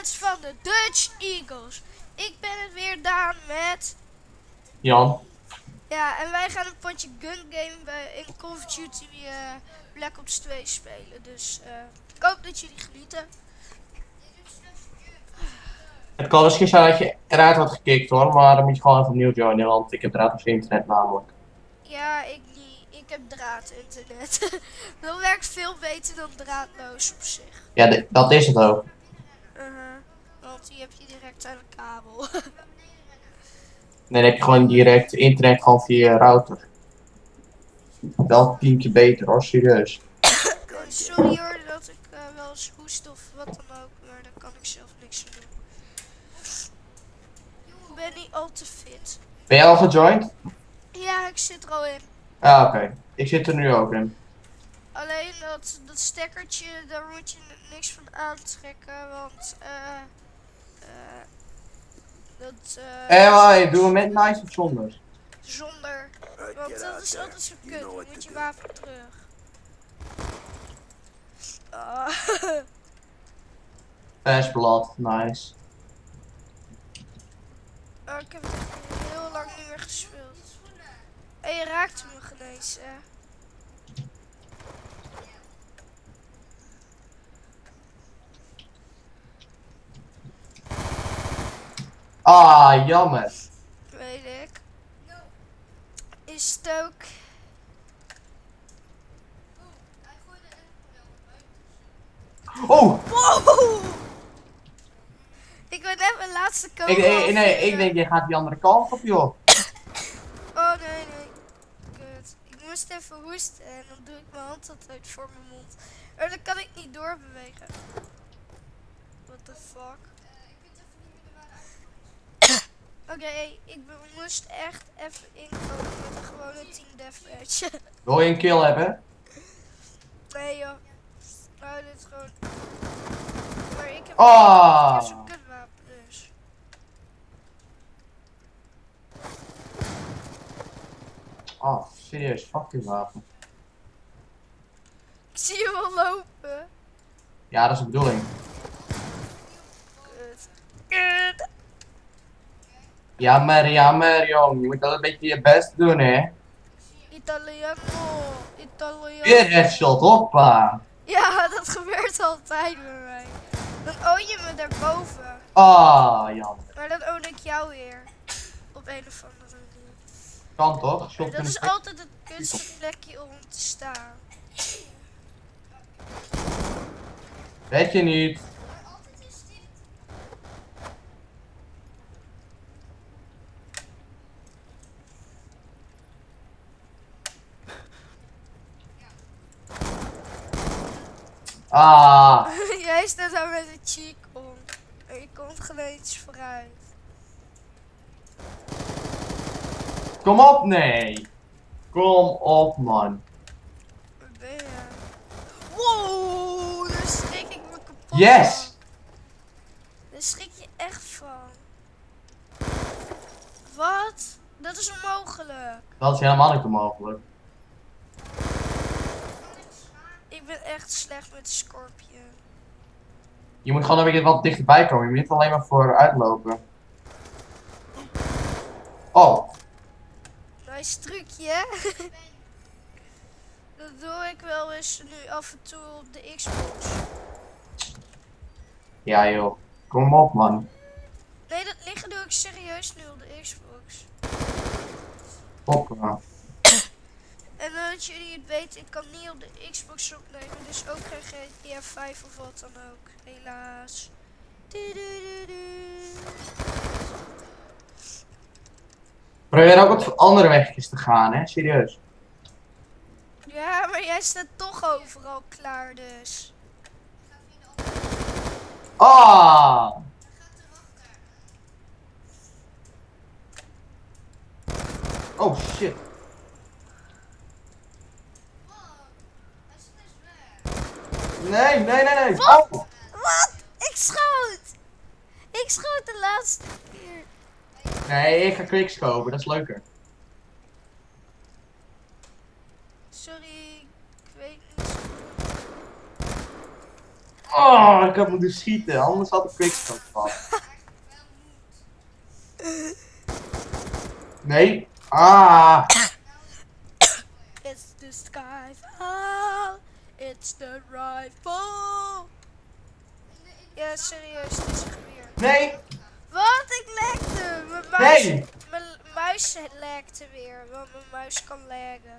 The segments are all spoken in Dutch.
mensen van de Dutch Eagles. Ik ben het weer, Daan, met... Jan. Ja, en wij gaan een potje gun game in Call of Duty Black Ops 2 spelen. Dus ik hoop dat jullie genieten. Het kan misschien zijn dat je eruit wordt gekikt hoor, maar dan moet je gewoon even opnieuw joinen, want ik heb eruit op internet namelijk. Ja, ik niet. Ik heb draadinternet. Dat werkt veel beter dan draadloos op zich. Ja, dat is het ook. Want die heb je direct aan de kabel. Nee, dan heb je gewoon direct internet gewoon via je router. Wel 10 keer beter hoor, serieus. Sorry hoor dat ik wel eens hoest of wat dan ook, maar daar kan ik zelf niks aan doen. Ik ben niet al te fit. Ben jij al gejoind? Ja, ik zit er al in. Ah, oké. Ik zit er nu ook in. Alleen dat stekkertje, daar moet je niks van aantrekken, want Hey, doen we met nice of zonder? zonder, want dat is altijd zo kut, dan moet je wapen terug. Flashblad, nice. Oh, ik heb het heel lang niet meer gespeeld. En je raakte me genees, hè? Ah, jammer. Weet ik. Is het ook... Oh! Wow! Ik ben net mijn laatste kogel. Ik denk, je gaat die andere kant op, joh. Oh, nee. Kut. Ik moest even hoesten en dan doe ik mijn hand altijd voor mijn mond. Maar dan kan ik niet doorbewegen. What the fuck? Oké, ik moest echt even inkomen met een gewone team deathmatch. Wil je een kill hebben? Nee joh. Nou, dit is gewoon... Maar ik heb zo'n kutwapen dus. Oh, serieus, fuck die wapen. Ik zie je wel lopen. Ja, dat is de bedoeling. Kut. Jammer, jong. Je moet wel een beetje je best doen, hè. Italiano. Weer headshot, hoppa. Ja, dat gebeurt altijd bij mij. Dan own je me daarboven. Ah, jammer. Maar dan own ik jou weer. Op een of andere manier. Kan toch? Shot Dat is altijd het kutste plekje om te staan. Weet je niet. Ah. Jij staat daar met een cheek om. En je komt gewoon iets vooruit. Kom op, nee. Kom op, man. Waar ben je? Wow, daar schrik ik me kapot Yes! van. Daar schrik je echt van. Wat? Dat is onmogelijk. Dat is helemaal niet onmogelijk. Ik ben echt slecht met Scorpion. Je moet gewoon een beetje wat dichterbij komen. Je moet niet alleen maar vooruit lopen. Oh. Nice trucje, hè? Dat doe ik wel eens nu af en toe op de Xbox. Ja, joh. Kom op, man. Nee, dat liggen doe ik serieus nu op de Xbox. Hoppa. En dat jullie het weten, ik kan niet op de Xbox opnemen, dus ook geen GTA 5 of wat dan ook, helaas. Probeer ook wat andere wegjes te gaan, hè? Serieus. Ja, maar jij staat toch overal klaar dus. Ah! Oh, shit. Nee. Wat? Oh. Wat? Ik schoot! Ik schoot de laatste keer. Nee, ik ga quickscopen. Dat is leuker. Sorry, ik weet niet zo goed. Oh, ik had moeten schieten, anders had ik quickscope gehad. Nee. Ah. It's the skyfall. It's the rifle. Ja, serieus, het is een geweer. Nee. Wat? Ik lekte. Nee. Mijn muis lekte weer. Want mijn muis kan laggen.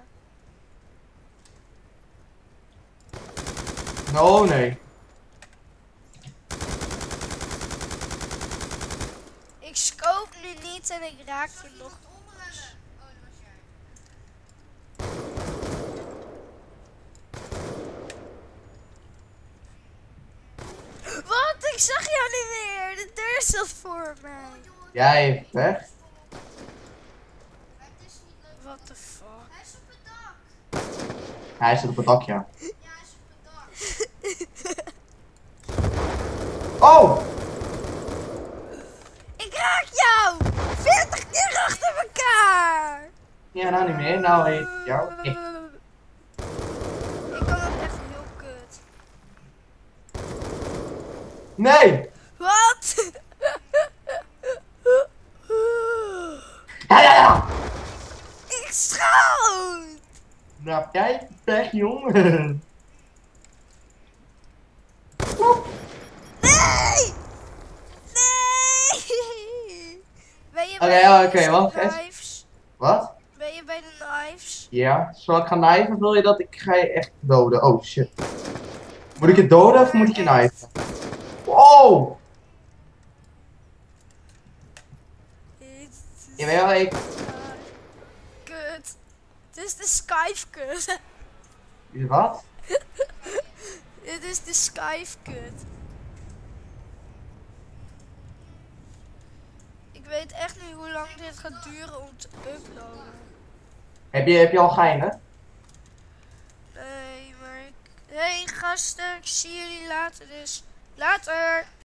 No, nee. Ik scope nu niet en ik raakte nog. Wat? Ik zag jou niet meer. De deur zat voor mij. Jij heeft weg. What the fuck? Hij is op het dak. Hij zit op het dak, ja. Ja, hij is op het dak. Oh! Ik raak jou! 40 keer achter elkaar! Ja, nou niet meer. Nou heet het jou. Nee. Ik kan het echt heel kut. Nee! Wat? Ja, ja, ja! Ik schoot! Nou, kijk, pech, jongen. Nee! Nee! Ben je Oké, bij de oké, wacht even. knives? Wat? Ben je bij de knives? Ja, zal ik gaan knijpen of wil je dat ik ga je echt doden? Oh shit. Moet ik je doden of moet ik je knijpen? Wow! Jawel, ik... Kut. Dit is de Skype kut. Wat? Dit is de Skype kut. Ik weet echt niet hoe lang dit gaat duren om te uploaden. Heb je al geëindigd? Nee, maar ik... Hey gasten, ik zie jullie later dus. Later!